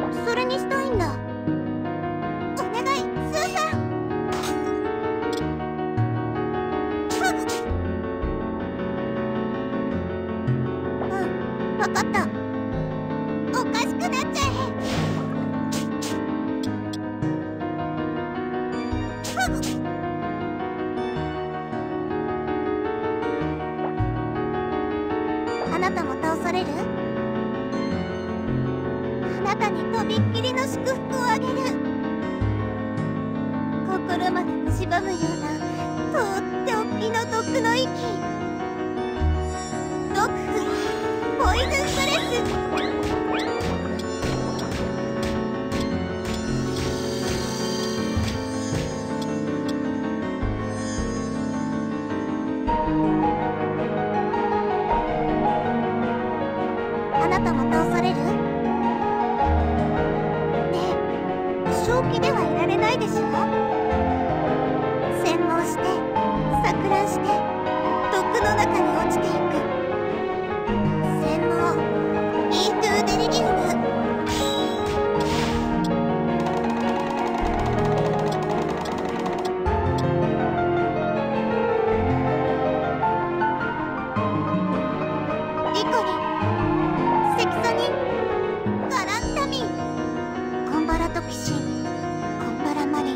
それにしたいんだ。お願い、スーさん。うん、わかった。おかしくなっちゃえ。あなたも倒される？あなたにとびっきりの祝福をあげる。心まで蝕むようなとっておきの毒の息。毒ポイズンブレス。あなたも倒される？ねえ、正気ではいられないでしょ。洗脳して錯乱して毒の中に落ちていく。洗脳イントゥデリリウム。リコリン、セキサニン、ガランタミン、コンバラトキシン、コンバラマリン。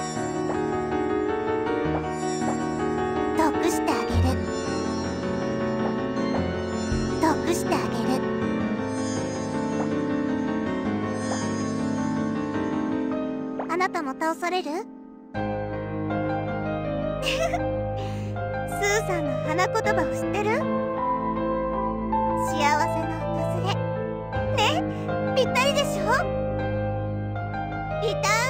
毒してあげる。毒してあげる。あなたも倒される？スーさんの花言葉を知ってる？幸せの訪れ。ね、ぴったりでしょ？ぴったり。